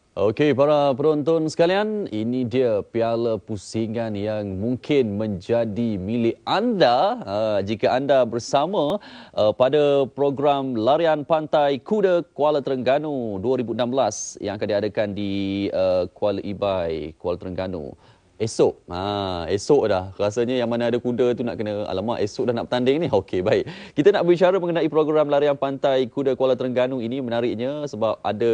Okey, para penonton sekalian, ini dia piala pusingan yang mungkin menjadi milik anda jika anda bersama pada program Larian Pantai Kuda Kuala Terengganu 2016 yang akan diadakan di Kuala Ibai, Kuala Terengganu. Esok. Esok dah. Rasanya yang mana ada kuda tu nak kena, alamak, esok dah nak bertanding ni. Okey, baik. Kita nak berbicara mengenai program Larian Pantai Kuda Kuala Terengganu ini. Menariknya sebab ada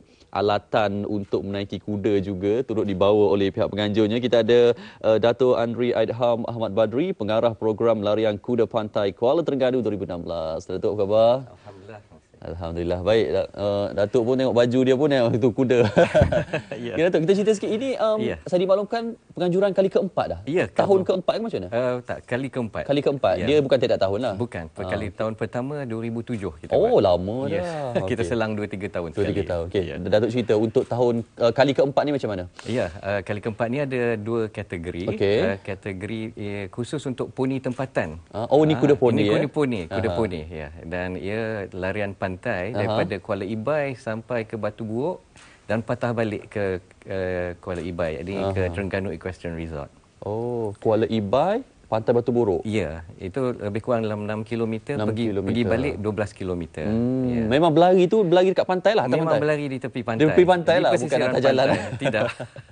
alatan untuk menaiki kuda juga turut dibawa oleh pihak penganjurnya. Kita ada Dato' Andri Aidham Ahmad Badri, pengarah program Larian Kuda Pantai Kuala Terengganu 2016. Dato', apa khabar? Alhamdulillah. Alhamdulillah. Baik. Datuk pun tengok baju dia pun itu kuda. Ya. Okay, Datuk, kita cerita sikit. Ini saya dimaklumkan penganjuran kali keempat dah. Ya, tahun keempat ke macam mana? Tak, kali keempat. Kali keempat. Ya. Dia bukan tiap tahun lah. Bukan. Kali tahun pertama 2007 kita Oh, buat. lama dah. Ya. Kita selang 2-3 tahun. 2-3 tahun. Okey. Ya. Datuk cerita untuk tahun kali keempat ni macam mana? Ya, kali keempat ni ada 2 kategori. Okey. Kategori khusus untuk poni tempatan. Oh, ni kuda poni. Ini kuda poni, ya. Dan ia larian pantai daripada Kuala Ibai sampai ke Batu Buruk dan patah balik ke Kuala Ibai, jadi ke Terengganu Equestrian Resort. Oh, Kuala Ibai, Pantai Batu Buruk. Ya, itu lebih kurang dalam 6 km, pergi balik 12 km. Ya. Memang berlari tu, berlari dekat pantai lah, atas Memang pantai. berlari di tepi pantai. Di tepi pantai Di lah, bukan pesisiran atas jalan. pantai. Tidak.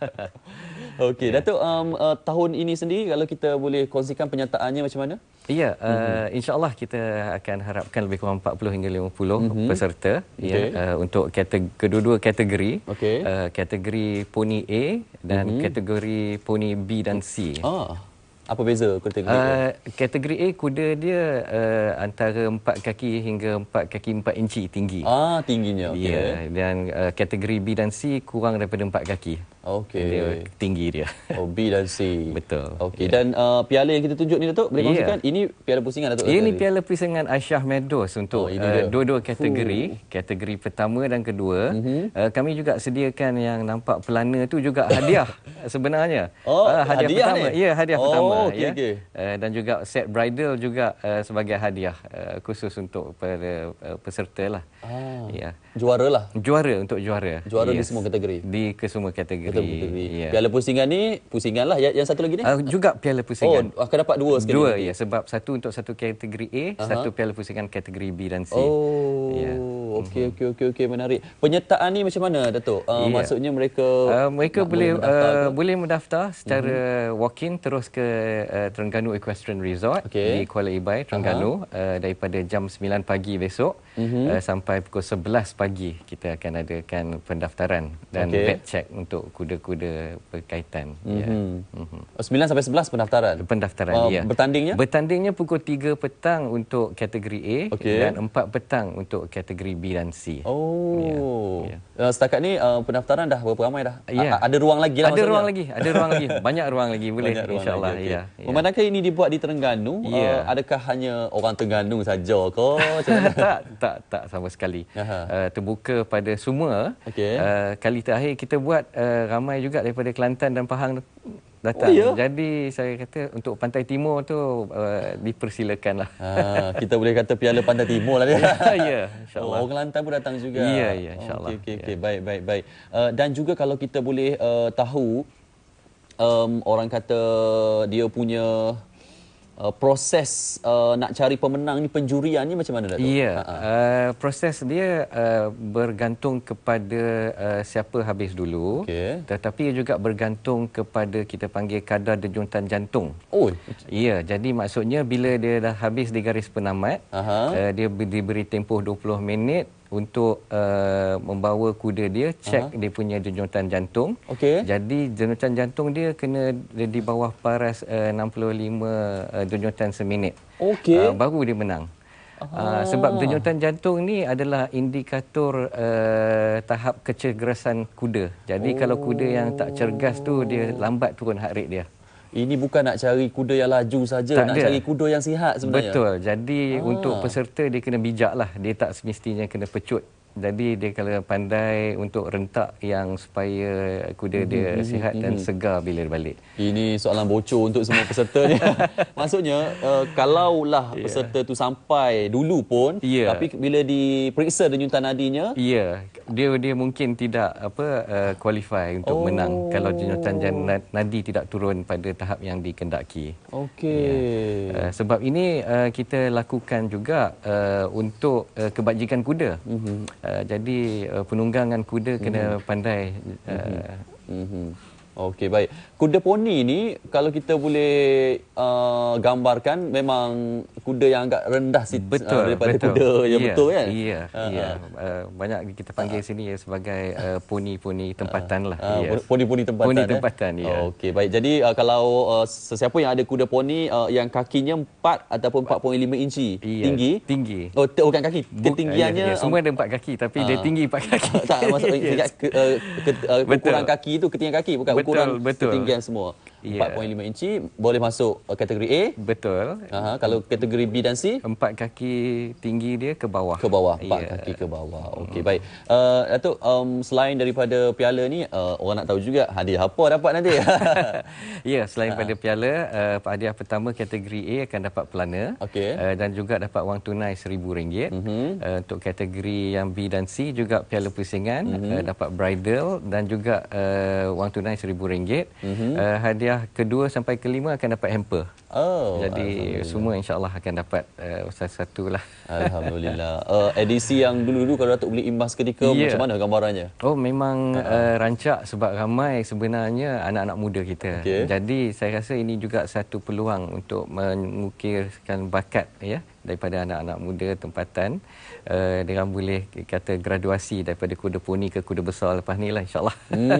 Okey, Datuk, tahun ini sendiri kalau kita boleh kongsikan penyertaannya macam mana? Ya, insya-Allah kita akan harapkan lebih kurang 40 hingga 50 peserta untuk kedua-dua kategori. Kategori poni A dan kategori poni B dan C. Apa beza kategori A? Kategori A, kuda dia antara 4 kaki hingga 4 kaki 4 inci tinggi. Tingginya. Ya, dan kategori B dan C kurang daripada 4 kaki. Okey. Dia tinggi dia. Oh, B dan C. Betul. Okey, dan piala yang kita tunjuk ni, Datuk, boleh kongsikan? Ini piala pusingan, Datuk? Ini piala pusingan Aisyah Meadows untuk dua-dua kategori. Kategori pertama dan kedua. Kami juga sediakan yang nampak pelana tu juga hadiah sebenarnya. Hadiah pertama. Ni? Ya, hadiah pertama. Okey. Dan juga set bridal juga sebagai hadiah khusus untuk para peserta lah. Ya. Juara lah. Juara untuk juara. Juara di semua kategori. Di kesemua kategori. Ya. Piala pusingan ni, pusingan lah. Yang satu lagi ni? Juga piala pusingan. Akan dapat dua sekali. Dua, ya. Sebab satu untuk satu kategori A, satu piala pusingan kategori B dan C. Okey, menarik. Penyertaan ni macam mana, Datuk? Maksudnya mereka boleh mendaftar secara walk-in terus ke Terengganu Equestrian Resort di Kuala Ibai, Terengganu daripada jam 9 pagi besok sampai pukul 11 pagi kita akan adakan pendaftaran dan back check untuk kuda-kuda berkaitan. 9 sampai 11 pendaftaran? Ya. Bertandingnya pukul 3 petang untuk kategori A dan 4 petang untuk kategori B dan C. Setakat ni pendaftaran dah berapa ramai dah? Ada ruang lagi lah? Ada ruang lagi. Banyak ruang lagi, boleh, insya-Allah. Memandangkan ini dibuat di Terengganu, adakah hanya orang Terengganu saja ke? Tak sama sekali. Terbuka pada semua. Kali terakhir kita buat ramai juga daripada Kelantan dan Pahang datang. Jadi saya kata untuk Pantai Timur tu dipersilakanlah. Kita boleh kata piala Pantai Timur lah dia. Ya, insya-Allah. Orang Kelantan pun datang juga. Ya, insya-Allah. Okey, baik. Dan juga kalau kita boleh tahu, orang kata dia punya proses nak cari pemenang ni, penjurian ni macam mana, Datuk? Ya, proses dia bergantung kepada siapa habis dulu, tetapi juga bergantung kepada kita panggil kadar denyutan jantung. Ya, jadi maksudnya bila dia dah habis di garis penamat, dia diberi tempoh 20 minit untuk membawa kuda dia, cek dia punya denyutan jantung. Jadi denyutan jantung dia kena di bawah paras 65 denyutan seminit. Baru dia menang. Sebab denyutan jantung ni adalah indikator tahap kecergasan kuda. Jadi kalau kuda yang tak cergas tu, dia lambat turun heart rate dia. Ini bukan nak cari kuda yang laju saja, nak cari kuda yang sihat sebenarnya. Betul. Jadi untuk peserta dia kena bijak lah. Dia tak semestinya kena pecut. Jadi dia kalau pandai untuk rentak yang supaya kuda dia sihat dan segar bila balik. Ini soalan bocor untuk semua peserta ni. Maksudnya kalaulah peserta tu sampai dulu pun, tapi bila diperiksa denyutan nadinya, dia mungkin tidak qualify untuk menang kalau denyutan nadi tidak turun pada tahap yang dikendaki. Okey. Sebab ini kita lakukan juga untuk kebajikan kuda. Jadi penunggangan kuda kena pandai. Okey, baik. Kuda poni ni kalau kita boleh gambarkan memang kuda yang agak rendah daripada kuda yang betul kan? Ya. Banyak kita panggil sini sebagai poni-poni tempatan lah. Poni-poni tempatan. Poni tempatan, ya. Okey, baik. Jadi kalau sesiapa yang ada kuda poni yang kakinya 4 ataupun 4.5 inci tinggi. Oh, bukan kaki. Ketinggiannya semua ada 4 kaki tapi dia tinggi 4 kaki. Tak, maksudnya ukuran kaki itu ketinggian kaki bukan ukuran ketinggian semua. 4.5 inci boleh masuk kategori A. Betul. Kalau kategori B dan C, 4 kaki tinggi dia ke bawah. 4 kaki ke bawah. Okey, baik. Datuk, selain daripada piala ni, orang nak tahu juga hadiah apa dapat nanti? Ya, selain pada piala, hadiah pertama kategori A akan dapat pelana. Dan juga dapat wang tunai RM1,000. Untuk kategori yang B dan C juga piala pusingan, dapat bridal dan juga wang tunai RM1,000. Hadiah kedua sampai kelima akan dapat hamper. Jadi semua insya-Allah akan dapat satu-satu lah. Alhamdulillah. Edisi yang dulu-dulu kalau Datuk beli emas ketika macam mana gambarannya? Oh, memang rancak sebab ramai sebenarnya anak-anak muda kita. Jadi saya rasa ini juga satu peluang untuk mengukirkan bakat daripada anak-anak muda tempatan. Dia boleh kata graduasi daripada kuda poni ke kuda besar lepas ni lah, insyaAllah.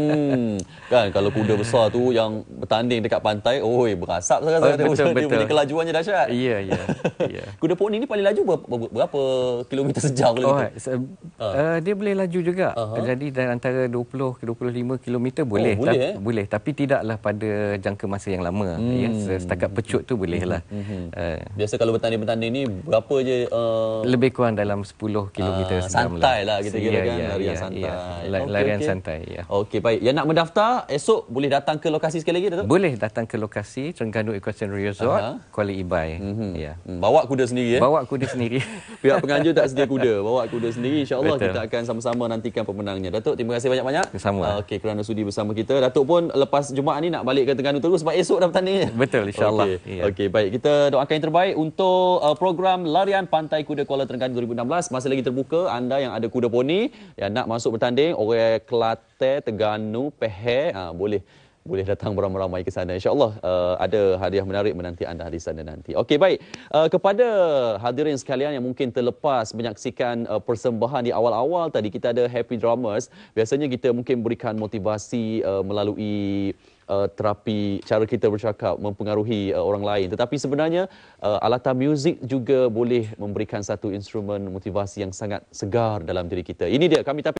Kan kalau kuda besar tu yang bertanding dekat pantai, berasap saya rasa. Betul. Kelajuannya dahsyat. Ya. Kuda poni ni paling laju berapa kilometer sejam kalau gitu? Dia boleh laju juga. Jadi dalam antara 20 ke 25 kilometer boleh. Boleh, tapi tidaklah pada jangka masa yang lama. Setakat pecut tu boleh lah. Biasa kalau bertanding-bertanding ni berapa je? Lebih kurang dalam 10 kilometer santai lah kita kira kan, larian santai. Larian santai. Okey, baik. Yang nak mendaftar esok boleh datang ke lokasi sekali lagi, Datuk? Boleh datang ke lokasi Terengganu Equestrian Resort, Kuala Ibai. Bawa kuda sendiri Bawa kuda sendiri. Pihak penganjur tak sedia kuda, bawa kuda sendiri. InsyaAllah kita akan sama-sama nantikan pemenangnya. Datuk, terima kasih banyak-banyak. Sama. Okey, kerana sudi bersama kita. Datuk pun lepas Jumaat ni nak balik ke Terengganu terus sebab esok dah bertanding. Betul, insyaAllah. Okey, baik. Kita doakan yang terbaik untuk program Larian Pantai Kuda Kuala Terengganu 2016. Masih lagi terbuka. Anda yang ada kuda poni yang nak masuk bertanding, orang Kelate, Terengganu, Peher, boleh datang beramai-ramai ke sana. InsyaAllah ada hadiah menarik menanti anda di sana nanti. Okey, baik. Kepada hadirin sekalian yang mungkin terlepas menyaksikan persembahan di awal-awal tadi, kita ada Happy Drummers. Biasanya kita mungkin berikan motivasi melalui terapi cara kita bercakap mempengaruhi orang lain. Tetapi sebenarnya alatan muzik juga boleh memberikan satu instrumen motivasi yang sangat segar dalam diri kita. Ini dia kami